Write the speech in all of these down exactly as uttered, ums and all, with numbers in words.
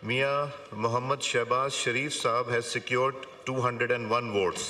Mia Mohammad Shehbaz Sharif Saab has secured two hundred one votes.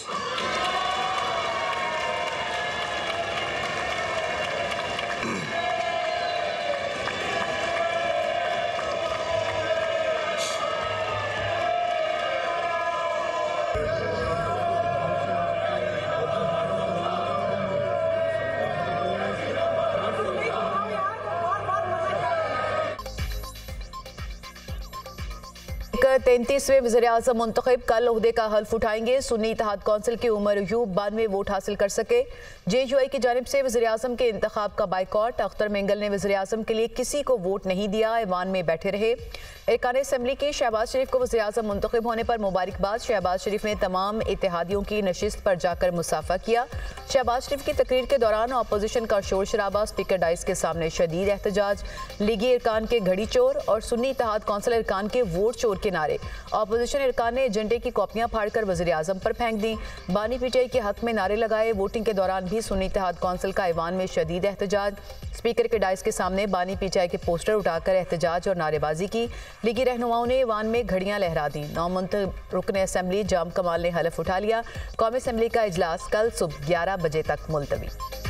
तैंतीसवें वज़ीर-ए-आज़म मुंतखब कल ओहदे का हल्फ उठाएंगे। सुन्नी इत्तेहाद कौंसिल की उमर अयूब बानवे वोट हासिल कर सके। जे यू आई की जानिब से वज़ीर-ए-आज़म के इंतखाब का बाइकॉट। अख्तर मेंगल ने वज़ीर-ए-आज़म के लिए किसी को वोट नहीं दिया, ऐवान में बैठे रहे। अरकान असम्बली के शहबाज शरीफ को वज़ीर-ए-आज़म मुंतखब होने पर मुबारकबाद। शहबाज शरीफ ने तमाम इत्तेहादियों की नशिस्त पर जाकर मुसाफा किया। शहबाज शरीफ की तकरीर के दौरान अपोजिशन का शोर शराबा, स्पीकर डाइस के सामने शदीद एहतजाज, लीगी अरकान के घड़ी चोर और सुन्नी इत्तेहाद कौंसिल अरकान के वोट चोर के नारे। अपोजिशन अरकान ने एजेंडे की कॉपियां फाड़कर वज़ीर-ए-आज़म पर फेंक दी। बानी पीटीआई के हक में नारे लगाए। वोटिंग के दौरान भी सुन्नी इत्तेहाद कौंसिल का ऐवान में शदीद एहतजाज। स्पीकर के डाइस के सामने बानी पीटीआई के पोस्टर उठाकर एहतजाज और नारेबाजी की। लीगी रहनुमाओं ने ऐवान में घड़ियां लहरा दी। नौमुंतखब रुकन असम्बली जाम कमाल ने हलफ उठा लिया। कौमी असम्बली का इजलास कल सुबह ग्यारह बजे तक मुलतवी।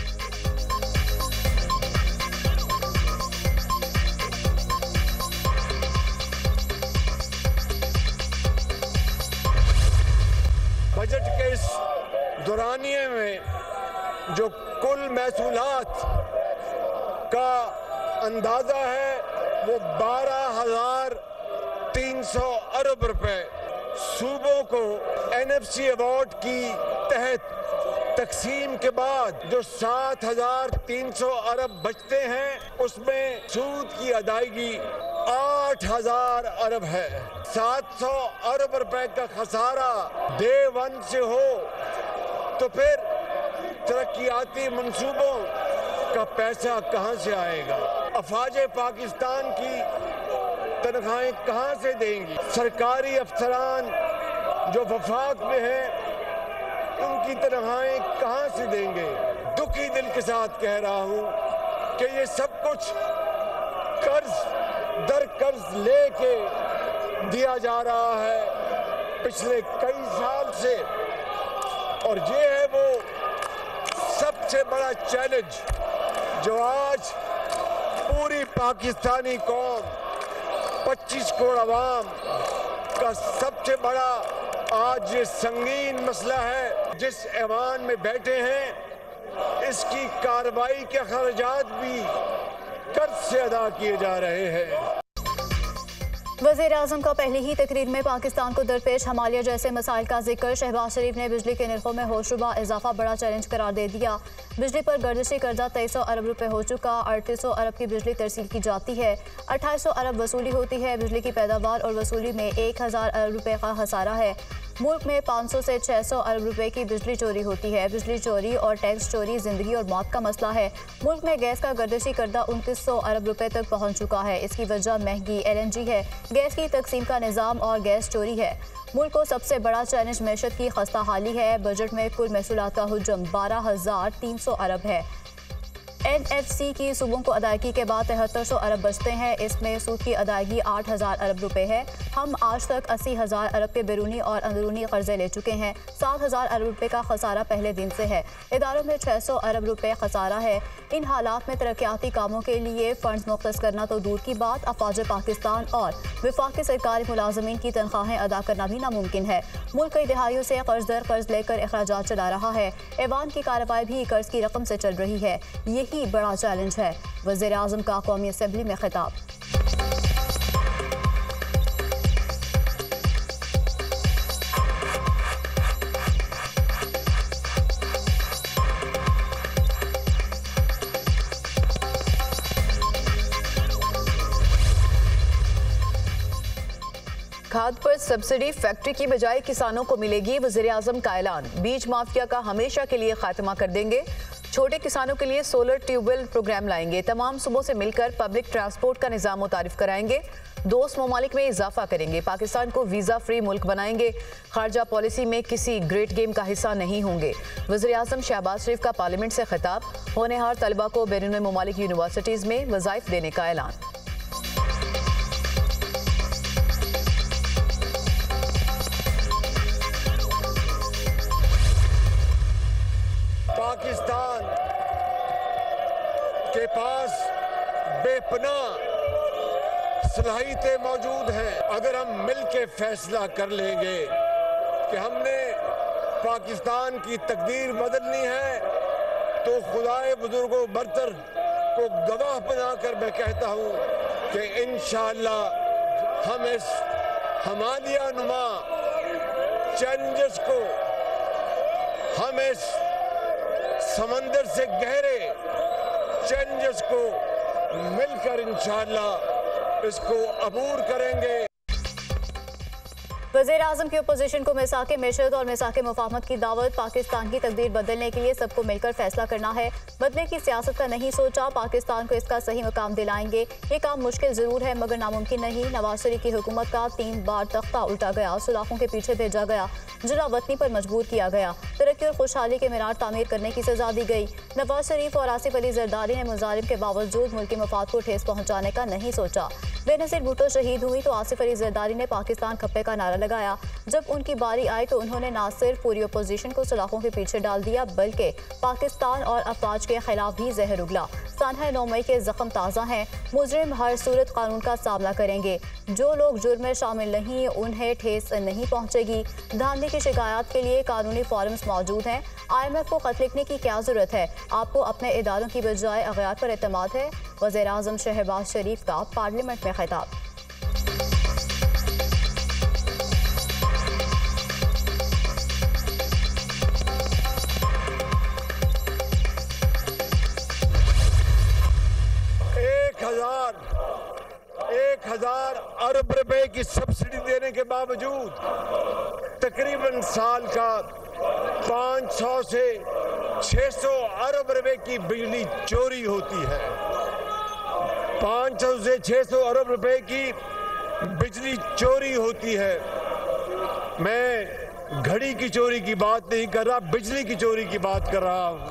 बजट के इस दौरानिए में जो कुल महसूलात का अंदाजा है वो बारह हजार तीन सौ अरब रुपए सूबों को एन एफ सी अवार्ड की तहत तकसीम के बाद जो सात हजार तीन सौ अरब बचते हैं उसमें सूद की अदायगी आठ हजार अरब है। सात सौ अरब रुपए का खसारा डे वन से हो तो फिर तरक्याती मंसूबों का पैसा कहां से आएगा? अफवाज पाकिस्तान की तनख्वाहें कहां से देंगी? सरकारी अफसरान जो वफाक में हैं उनकी तनख्वाहें कहां से देंगे? दुखी दिल के साथ कह रहा हूं कि ये सब कुछ कर्ज दर कर्ज लेके दिया जा रहा है पिछले कई साल से, और ये है वो सबसे बड़ा चैलेंज जो आज पूरी पाकिस्तानी कौम पच्चीस करोड़ अवाम का सबसे बड़ा आज ये संगीन मसला है। जिस ऐवान में बैठे हैं इसकी कार्रवाई के खर्चात भी कर्ज से अदा किए जा रहे हैं। वज़ीर-ए-आज़म का पहली ही तकरीर में पाकिस्तान को दरपेश हमालिया जैसे मसाइल का जिक्र। शहबाज शरीफ ने बिजली के निर्खों में होशरुबा इजाफा बड़ा चैलेंज करार दे दिया। बिजली पर गर्दिशी कर्जा तेईस सौ अरब रुपए हो चुका। अड़तीस सौ अरब की बिजली तरसील की जाती है। अट्ठाईस सौ अरब वसूली होती है। बिजली की पैदावार और वसूली में एक हज़ार अरब रुपए का खसारा है। मुल्क में पाँच सौ से छः सौ अरब रुपए की बिजली चोरी होती है। बिजली चोरी और टैक्स चोरी जिंदगी और मौत का मसला है। मुल्क में गैस का गर्दिशी कर्जा उनतीस सौ अरब रुपए तक पहुंच चुका है। इसकी वजह महंगी एल एन जी है, गैस की तकसीम का निज़ाम और गैस चोरी है। मुल्क को सबसे बड़ा चैलेंज मैशत की खस्ता हाली है। बजट में कुल महसूलात का हुजम बारह हजार तीन सौ अरब है। एन एफ सी की सूबों को अदायगी के बाद तिहत्तर सौ अरब बचते हैं। इसमें सूद की अदायगी आठ हज़ार अरब रुपए है। हम आज तक अस्सी हज़ार अरब के बैरूनी और अंदरूनी कर्जे ले चुके हैं। सात हज़ार अरब रुपए का खसारा पहले दिन से है। इदारों में छः सौ अरब रुपए खसारा है। इन हालात में तरक्याती कामों के लिए फ़ंड्स मुख्तस करना तो दूर की बात, अफवाज पाकिस्तान और वफाकी सरकारी मुलाजमीन की तनख्वाहें अदा करना भी नामुमकिन है। मुल्क कई दिहाइयों से कर्ज दर कर्ज लेकर अखराजात चला रहा है। ऐवान की कार्रवाई भी कर्ज की रकम से चल रही है। यही बड़ा चैलेंज है। वज़ीर-ए-आज़म का कौमी असम्बली में खिताब। खाद पर सब्सिडी फैक्ट्री की बजाय किसानों को मिलेगी। वज़ीर-ए-आज़म का ऐलान। बीज माफिया का हमेशा के लिए खात्मा कर देंगे। छोटे किसानों के लिए सोलर ट्यूबवेल प्रोग्राम लाएंगे। तमाम सूबों से मिलकर पब्लिक ट्रांसपोर्ट का निज़ाम मुतारिफ कराएंगे। दोस्त ममालिक में इजाफा करेंगे। पाकिस्तान को वीज़ा फ्री मुल्क बनाएंगे। खारजा पॉलिसी में किसी ग्रेट गेम का हिस्सा नहीं होंगे। वज़ीर-ए-आज़म शहबाज शरीफ का पार्लियामेंट से खिताब। होनहार तलबा को बैरून ममालिक यूनिवर्सिटीज़ में वज़ाइफ देने का ऐलान। के पास बेपनाह सलाहियतें मौजूद हैं। अगर हम मिल के फैसला कर लेंगे कि हमने पाकिस्तान की तकदीर बदलनी है, तो खुदाए बुजुर्गों बरतर को गवाह बनाकर मैं कहता हूँ कि इंशाअल्लाह हम इस हिमालय नुमा चैलेंजेस को, हम इस समंदर से गहरे चैलेंजेस को मिलकर इंशाअल्लाह इसको अबूर करेंगे। वज़ीर आज़म की अपोजिशन को मिसाके मेशरत और मिसाके मुफाहमत की दावत। पाकिस्तान की तकदीर बदलने के लिए सबको मिलकर फैसला करना है। बदले की सियासत का नहीं सोचा, पाकिस्तान को इसका सही मकाम दिलाएंगे। ये काम मुश्किल ज़रूर है मगर नामुमकिन नहीं। नवाज शरीफ की हुकूमत का तीन बार तख्ता उल्टा गया, सुलाखों के पीछे भेजा गया, जरा वतनी पर मजबूर किया गया, तरक्की और खुशहाली के मीनार तामीर करने की सजा दी गई। नवाज शरीफ और आसिफ अली जरदारी ने मुजालिम के बावजूद मुल्की मफाद को ठेस पहुँचाने का नहीं सोचा। बेनज़ीर भुट्टो शहीद हुई तो आसिफ अली जरदारी ने पाकिस्तान खप्पे का नारा लगाया। जब उनकी बारी आई तो उन्होंने ना सिर्फ पूरी अपोजिशन को सलाखों के पीछे डाल दिया बल्कि पाकिस्तान और अफवाज के खिलाफ भी जहर उगला। सानहा नौ मई के जख्म ताज़ा हैं। मुजरिम हर सूरत कानून का सामना करेंगे। जो लोग जुर्म में शामिल नहीं उन्हें ठेस नहीं पहुंचेगी। धांधली की शिकायत के लिए कानूनी फॉरम्स मौजूद हैं। आई एम एफ को खत लिखने की क्या ज़रूरत है? आपको अपने इदारों की बजाय अगयार पर एतमाद है। वज़ीर आज़म शहबाज शरीफ का पार्लियामेंट में खिताब। एक हजार अरब रुपए की सब्सिडी देने के बावजूद तकरीबन साल का पाँच सौ से छह सौ अरब रुपए की बिजली चोरी होती है। पाँच सौ से छह सौ अरब रुपए की बिजली चोरी होती है। मैं घड़ी की चोरी की बात नहीं कर रहा, बिजली की चोरी की बात कर रहा हूँ।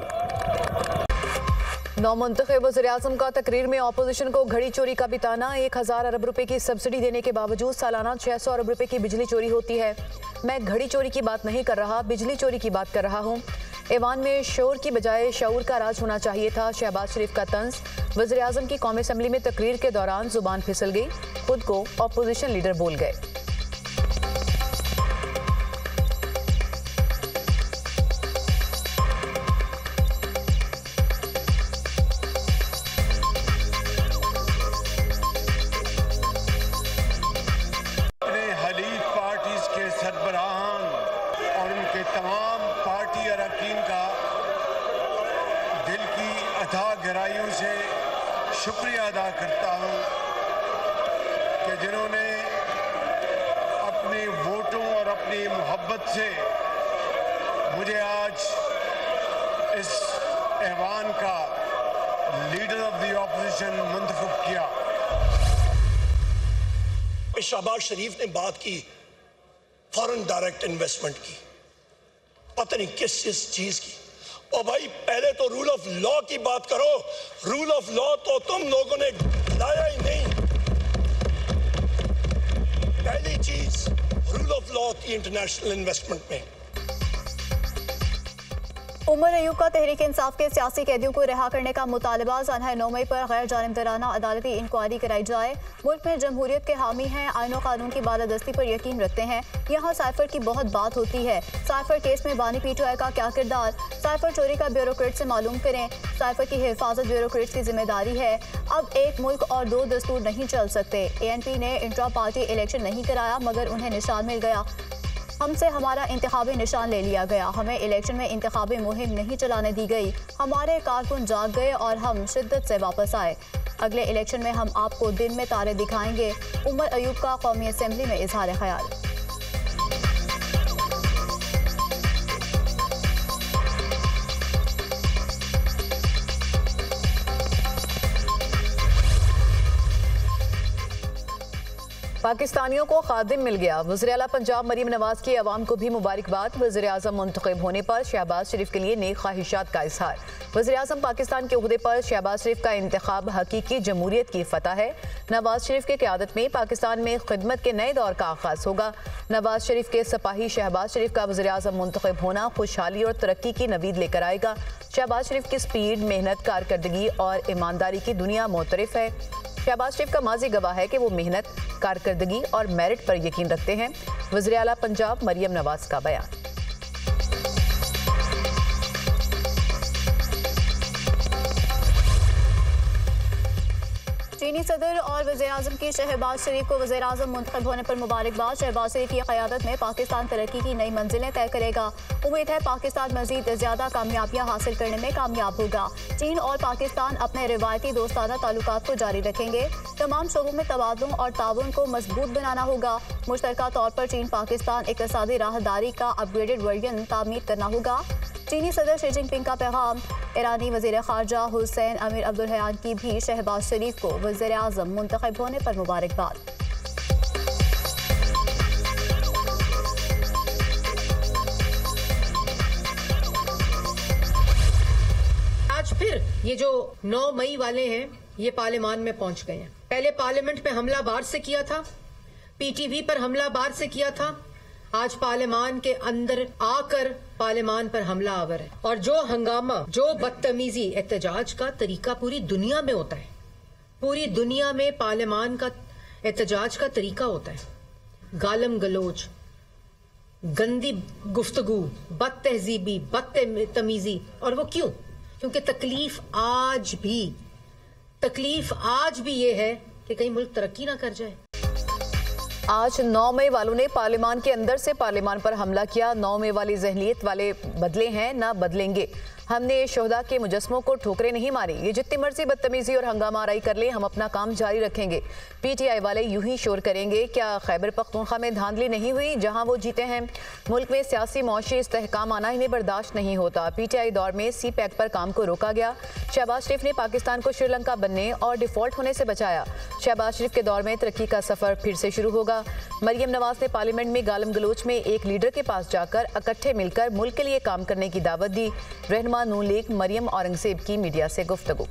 नौमुंतखब वज़ीर-ए-आज़म का तकरीर में अपोजिशन को घड़ी चोरी का भी ताना। एक हज़ार अरब रुपए की सब्सिडी देने के बावजूद सालाना छह सौ अरब रुपए की बिजली चोरी होती है। मैं घड़ी चोरी की बात नहीं कर रहा, बिजली चोरी की बात कर रहा हूँ। ऐवान में शोर की बजाय शऊर का राज होना चाहिए था। शहबाज शरीफ का तंज। वज़ीर-ए-आज़म की कौमी असम्बली में तकरीर के दौरान जुबान फिसल गई, खुद को अपोजिशन लीडर बोल गए। गहराइयों से शुक्रिया अदा करता हूं कि जिन्होंने अपने वोटों और अपनी मोहब्बत से मुझे आज इस ऐवान का लीडर ऑफ द ऑपोजिशन मुंतखब किया। शहबाज शरीफ ने बात की फॉरेन डायरेक्ट इन्वेस्टमेंट की, पता नहीं किस किस चीज की। और भाई पहले तो रूल ऑफ लॉ की बात करो। रूल ऑफ लॉ तो तुम लोगों ने लाया ही नहीं। पहली चीज रूल ऑफ लॉ थी इंटरनेशनल इन्वेस्टमेंट में। उमर अयूब का तहरीक इंसाफ के सियासी कैदियों को रिहा करने का मुतालबा। सानहा नौ मई पर गैर जानिबदाराना अदालती इंक्वायरी कराई जाए। मुल्क में जमहूरियत के हामी हैं, आईन और कानून की बालादस्ती पर यकीन रखते हैं। यहाँ साइफर की बहुत बात होती है। साइफर केस में बानी पीटीआई का क्या किरदार? साइफर चोरी का ब्यूरोक्रेट से मालूम करें। साइफर की हिफाजत ब्यूरोक्रेट्स की जिम्मेदारी है। अब एक मुल्क और दो दस्तूर नहीं चल सकते। ए एन पी ने इंट्रा पार्टी इलेक्शन नहीं कराया मगर उन्हें निशान मिल गया। हमसे हमारा इंतखाबी निशान ले लिया गया। हमें इलेक्शन में इंतखाबी मुहिम नहीं चलाने दी गई। हमारे कारकुन जाग गए और हम शिद्दत से वापस आए। अगले इलेक्शन में हम आपको दिन में तारे दिखाएंगे। उमर अयूब का कौमी असम्बली में इजहार ख्याल। पाकिस्तानियों को खादिम मिल गया। वज़ीर-ए-आला पंजाब मरीम नवाज की अवाम को भी मुबारकबाद। वज़ीर-ए-आज़म मुंतखब होने पर शहबाज शरीफ के लिए नेक ख्वाहिशात का इजहार। वज़ीर-ए-आज़म पाकिस्तान के ओहदे पर शहबाज शरीफ का इंतखाब हकीकी जमहूरियत की फतह है। नवाज शरीफ की क़यादत में पाकिस्तान में खिदमत के नए दौर का आगाज़ होगा। नवाज शरीफ के सपाही शहबाज शरीफ का वज़ीर-ए-आज़म मुंतखब होना खुशहाली और तरक्की की नवीद लेकर आएगा। शहबाज शरीफ की स्पीड, मेहनत, कारकर्दगी और ईमानदारी की दुनिया मोतरफ है। शहबाज शरीफ का माजी गवाह है कि वो मेहनत, कारकर्दगी और मेरिट पर यकीन रखते हैं। वज़ीर-ए-आला पंजाब मरियम नवाज का बयान। चीनी सदर और वज़ीर-ए-आज़म की शहबाज शरीफ को वज़ीर-ए-आज़म मुंतखब होने पर मुबारकबाद। शहबाज शरीफ की क़यादत में पाकिस्तान तरक्की की नई मंजिलें तय करेगा। उम्मीद है पाकिस्तान मज़ीद ज़्यादा कामयाबियाँ हासिल करने में कामयाब होगा। चीन और पाकिस्तान अपने रिवायती दोस्ताना ताल्लुकात को जारी रखेंगे। तमाम शोबों में तबादलों और ताउन को मजबूत बनाना होगा। मुश्तरका तौर पर चीन पाकिस्तान इक़्तिसादी राहदारी का अपग्रेडेड वर्जन तामीर करना होगा। चीनी सदर शी जिनपिंग का पैगाम। ईरानी वज़ीर ख़ारजा हुसैन अमीर अब्दुल्लहियान की भी शहबाज शरीफ को वज़ीर-ए-आज़म मुंतखब होने पर मुबारकबाद। आज फिर ये जो नौ मई वाले हैं ये पार्लियामान में पहुंच गए हैं। पहले पार्लियामेंट में हमला बार से किया था, पीटीवी पर हमला बार से किया था, आज पार्लियामान के अंदर आकर पार्लियामान पर हमला आवर है। और जो हंगामा, जो बदतमीजी, एहतजाज का तरीका पूरी दुनिया में होता है, पूरी दुनिया में पार्लियामान का एहतजाज का तरीका होता है। गालम गलोच, गंदी गुफ्तगू, बदतहजीबी, बदतमीजी। और वो क्यों? क्योंकि तकलीफ आज भी तकलीफ आज भी ये है कि कहीं मुल्क तरक्की ना कर जाए। आज नौ मई वालों ने पार्लियामान के अंदर से पार्लियामान पर हमला किया। नौ मई वाली जहनीत वाले बदले हैं ना बदलेंगे। हमने शोहदा के मुजस्मों को ठोकरें नहीं मारी। ये जितनी मर्जी बदतमीजी और हंगामा आराई कर ले, हम अपना काम जारी रखेंगे। पीटीआई वाले यूं ही शोर करेंगे। क्या खैबर पख्तूनख्वा में धांधली नहीं हुई जहां वो जीते हैं? मुल्क में सियासी मौशी इस्तेहकाम आना इन्हें बर्दाश्त नहीं होता। पीटीआई दौर में सी पैक पर काम को रोका गया। शहबाज शरीफ ने पाकिस्तान को श्रीलंका बनने और डिफॉल्ट होने से बचाया। शहबाज शरीफ के दौर में तरक्की का सफर फिर से शुरू होगा। मरियम नवाज ने पार्लियामेंट में गालम गलोच में एक लीडर के पास जाकर इकट्ठे मिलकर मुल्क के लिए काम करने की दावत दी। रहनुमा नून लीग मरियम औरंगजेब की मीडिया से गुफ्तगू।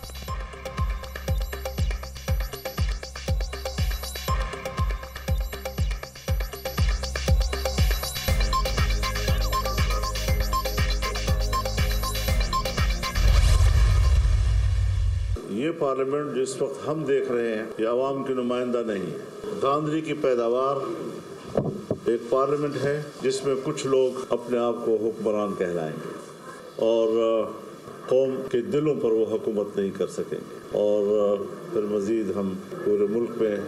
ये पार्लियामेंट जिस वक्त हम देख रहे हैं ये आवाम की नुमाइंदा नहीं, धांधली की पैदावार एक पार्लियामेंट है जिसमें कुछ लोग अपने आप को हुक्मरान कहलाएंगे और कौम के दिलों पर वो हुकूमत नहीं कर सकेंगे। और फिर मज़ीद हम पूरे मुल्क में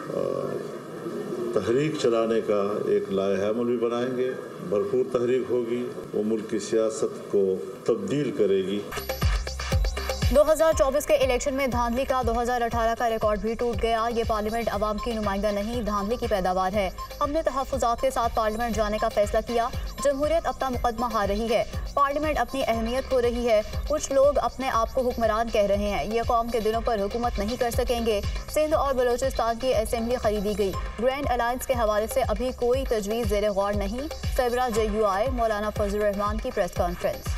तहरीक चलाने का एक लाया अमल भी बनाएंगे। भरपूर तहरीक होगी, वो मुल्क की सियासत को तब्दील करेगी। दो हज़ार चौबीस के इलेक्शन में धांधली का दो हज़ार अठारह का रिकॉर्ड भी टूट गया। ये पार्लियामेंट अवाम की नुमाइंदा नहीं, धांधली की पैदावार है। हमने तहफ़्फ़ुज़ात के साथ पार्लियामेंट जाने का फैसला किया। जमहूरियत अपना मुकदमा हार रही है, पार्लियामेंट अपनी अहमियत खो रही है। कुछ लोग अपने आप को हुक्मरान कह रहे हैं। ये कौम के दिलों पर हुकूमत नहीं कर सकेंगे। सिंध और बलोचिस्तान की असेंबली खरीदी गई। ग्रैंड अलायंस के हवाले से अभी कोई तजवीज़ ज़ेर गौर नहीं। सरबराह जे यू आई मौलाना फजल रहमान की प्रेस कॉन्फ्रेंस।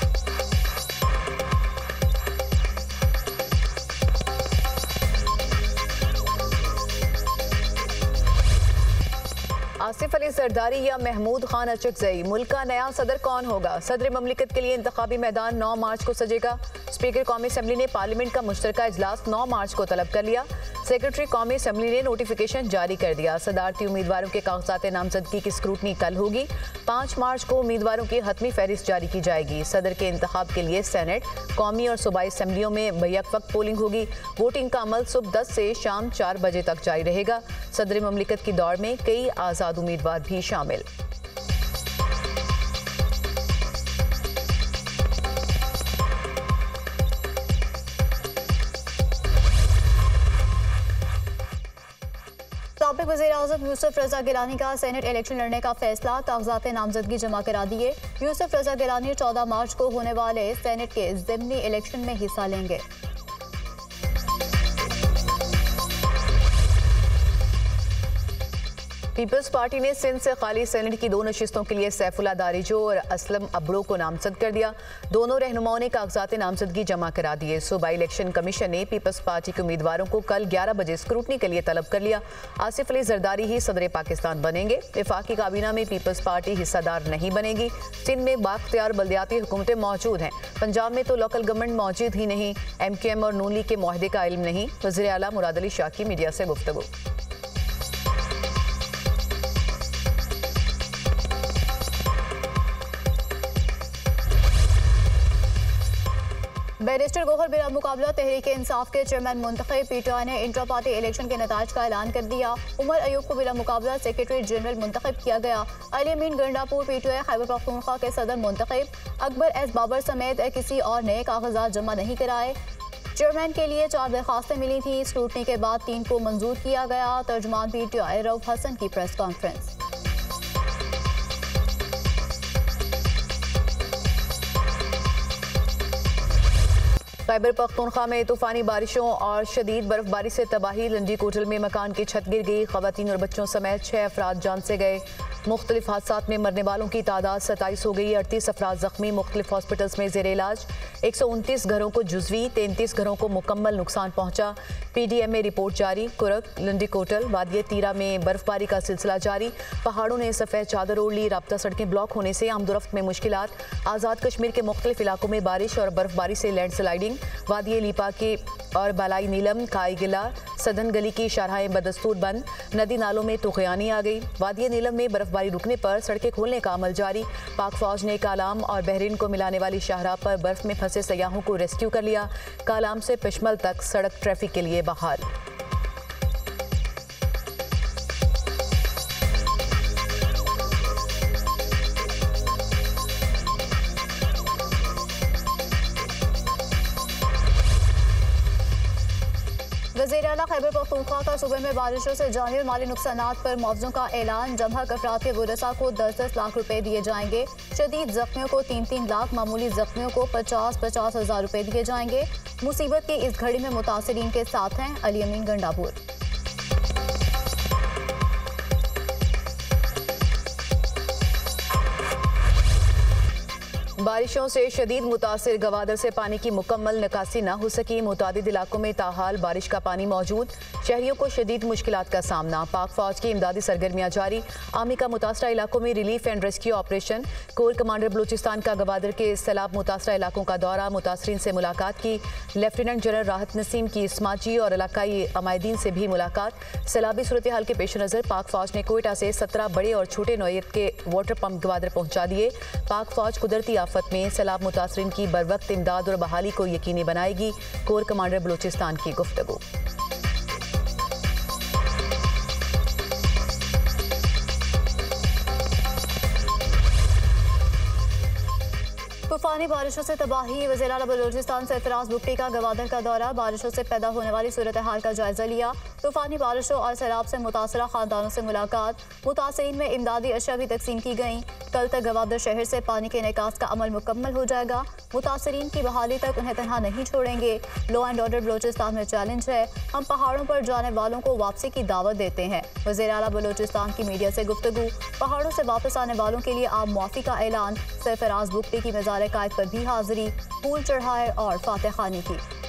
आसिफ अली जरदारी या महमूद खान अचकजई, मुल्क का नया सदर कौन होगा? सदर ममलिकत के लिए इंतखाबी मैदान नौ मार्च को सजेगा। स्पीकर कौमी असम्बली ने पार्लियामेंट का मुश्तरका इजलास नौ मार्च को तलब कर लिया। सेक्रेटरी कौमी असम्बली ने नोटिफिकेशन जारी कर दिया। सदारती उम्मीदवारों के कागजात नामजदगी की स्क्रूटनी कल होगी। पाँच मार्च को उम्मीदवारों की हतमी फहरिस्त जारी की जाएगी। सदर के इंतखाब के लिए सेनेट, कौमी और सूबाई असम्बलियों में बैक वक्त पोलिंग होगी। वोटिंग का अमल सुबह दस से शाम चार बजे तक जारी रहेगा। सदर ममलिकत की दौड़ में कई आज़ाद उम्मीदवार भी शामिल। साबिक वज़ीर-ए-आज़म यूसुफ रज़ा गिलानी का सेनेट इलेक्शन लड़ने का फैसला, कागजात नामजदगी जमा करा दिए। यूसुफ रज़ा गिलानी चौदह मार्च को होने वाले सेनेट के ज़िमनी इलेक्शन में हिस्सा लेंगे। पीपल्स पार्टी ने सिंध से खाली सेनेट की दो नशिस्तों के लिए सैफुल्ला दारिजो और असलम अबड़ो को नामजद कर दिया। दोनों रहनुमाओं ने कागजात नामजदगी जमा करा दिए। सूबाई इलेक्शन कमीशन ने पीपल्स पार्टी के उम्मीदवारों को कल ग्यारह बजे स्क्रूटनी के लिए तलब कर लिया। आसिफ अली जरदारी ही सदर पाकिस्तान बनेंगे। वफाकी काबीना में पीपल्स पार्टी हिस्सेदार नहीं बनेगी। सिंध में बाख्तियार बल्दियाती हुकूमतें मौजूद हैं। पंजाब में तो लोकल गवर्नमेंट मौजूद ही नहीं। एम क्यू एम और नून लीग के मुआहदे का इल्म नहीं। वज़ीर आला मुराद अली शाह की मीडिया से गुफ्तगू। बैरिस्टर गौहर बिला मुकाबला तहरीक इंसाफ के चेयरमैन मुंतखब। पीटीआई ने इंट्रा पार्टी इलेक्शन के नताज का ऐलान कर दिया। उमर अयूब को बिला मुकाबला सेक्रेटरी जनरल मुंतखब किया गया। अली अमीन गंडापुर पीटीआई खैबर पख्तूनख्वा के सदर मुंतखब। अकबर एस बाबर समेत किसी और ने कागजात जमा नहीं कराए। चेयरमैन के लिए चार दरखास्तें मिली थी। स्क्रूटनी के बाद तीन को मंजूर किया गया। तर्जुमान पीटीआई रऊफ हसन की प्रेस कॉन्फ्रेंस। खैबर पख्तूनख्वा में तूफानी बारिशों और शदीद बर्फबारी से तबाही। लंडी कोटल में मकान की छत गिर गई। खवातीन और बच्चों समेत छह अफराद जान से गए। मुख्तलिफ हादसात में मरने वालों की तादाद सत्ताईस हो गई। अड़तीस अफराद जख्मी। मुख्तलिफ हॉस्पिटल्स में जेर इलाज। एक सौ उनतीस घरों को जुजवी, तैंतीस घरों को मुकम्मल नुकसान पहुंचा। पी डी एम में रिपोर्ट जारी। कुरक, लंडी कोटल, वादिया तीरा में बर्फबारी का सिलसिला जारी। पहाड़ों ने सफ़ेद चादर ओढ़ ली। राब्ता सड़कें ब्लॉक होने से आमदोरफ्त में मुश्किलात। आज़ाद कश्मीर के मुख्तलिफ इलाकों में बारिश और बर्फबारी से लैंड स्लाइडिंग। वादिया लीपा के और बालाई नीलम, काई गिला, सदन गली की शाहराएं बदस्तूर बंद। नदी नालों में तुगयानी आ गई। वादिया नीलम में बर्फबारी रुकने पर सड़कें खोलने का अमल जारी। पाक फौज ने कालाम और बहरीन को मिलाने वाली शाहराह पर बर्फ में फंसे सयाहों को रेस्क्यू कर लिया। कालाम से पिशमल तक सड़क ट्रैफिक के लिए बहाल। वज़ीर आला खैबर पख्तूनख्वा का सूबे में बारिशों से जानी और माली नुकसानात पर मुआवजों का ऐलान। जमहक अफराद के वरसा को दस दस लाख रुपए दिए जाएंगे। शदीद जख्मियों को तीन तीन लाख, मामूली जख्मियों को पचास पचास हजार रुपए दिए जाएंगे। मुसीबत की इस घड़ी में मुतासरीन के साथ हैं अली अमीन गंडापुर। बारिशों से शदीद मुतासिर गवादर से पानी की मुकम्मल निकासी न हो सकी। मुतादिद इलाकों में ताहाल बारिश का पानी मौजूद। शहरियों को शदीद मुश्किलात का सामना। पाक फौज की इमदादी सरगर्मियां जारी। आर्मी का मुतासरा इलाकों में relief and rescue operation. Corps commander Balochistan का गवादर के सैलाब मुतासरा इलाकों का दौरा। मुतासरीन से मुलाकात की। लेफ्टिनेंट जनरल राहत नसीम की समाजी और इलाकाई अमायदीन से भी मुलाकात। सैलाबी सूरत हाल के पेश नज़र पाक फौज ने कोयटा से सत्रह बड़े और छोटे नौयत के वाटर पंप गवादर पहुंचा दिए। पाक फौज कुदरती आफत में सैलाब मुतासरीन की बरवक्त इमदाद और बहाली को यकीनी बनाएगी। कोर कमांडर बलूचिस्तान की गुफ्तगू। तूफानी बारिशों से तबाही। वज़ीर आला बलूचिस्तान से एतराज़ बुगटी का गवादर का दौरा। बारिशों से पैदा होने वाली सूरत हाल का जायजा लिया। तूफानी बारिशों और सैलाब से मुतासरा खानदानों से मुलाकात। मुतासरीन में इमदादी अशिया भी तकसीम की गई। कल तक गवादर शहर से पानी के निकास का अमल मुकम्मल हो जाएगा। मुतासरीन की बहाली तक उन्हें तनहा नहीं छोड़ेंगे। लॉ एंड ऑर्डर बलूचिस्तान में चैलेंज है। हम पहाड़ों पर जाने वालों को वापसी की दावत देते हैं। वज़ीर आला बलूचिस्तान की मीडिया से गुफ्तगू। पहाड़ों से वापस आने वालों के लिए आम मुआफ़ी का ऐलान। सरफराज बुगटी की मज़ार कायद पर भी हाजिरी। फूल चढ़ाए और फातह खानी की।